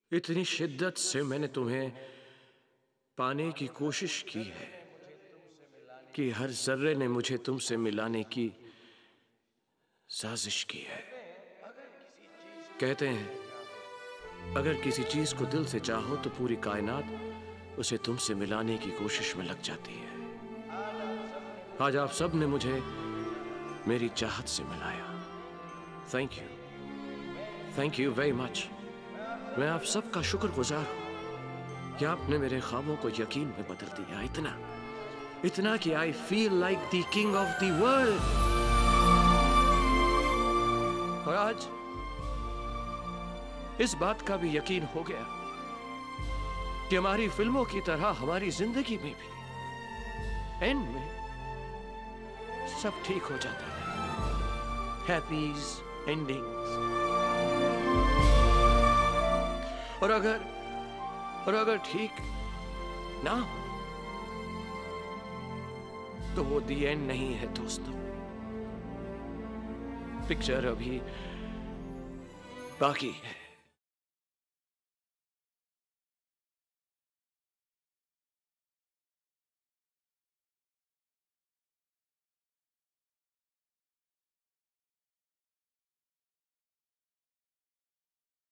इतनी शिद्दत से मैंने तुम्हें पाने की कोशिश की है कि हर जर्रे ने मुझे तुमसे मिलाने की साजिश की है। कहते हैं अगर किसी चीज को दिल से चाहो तो पूरी कायनात उसे तुमसे मिलाने की कोशिश में लग जाती है। आज आप सब ने मुझे मेरी चाहत से मिलाया। Thank you very much. मैं आप सबका शुक्रगुजार हूं कि आपने मेरे ख्वाबों को यकीन में बदल दिया। इतना कि I feel like the king of the world. और आज इस बात का भी यकीन हो गया कि हमारी फिल्मों की तरह हमारी जिंदगी में भी एंड में सब ठीक हो जाता है। Happies endings. और अगर ठीक ना हो तो वो दी एंड नहीं है दोस्तों। पिक्चर अभी बाकी है।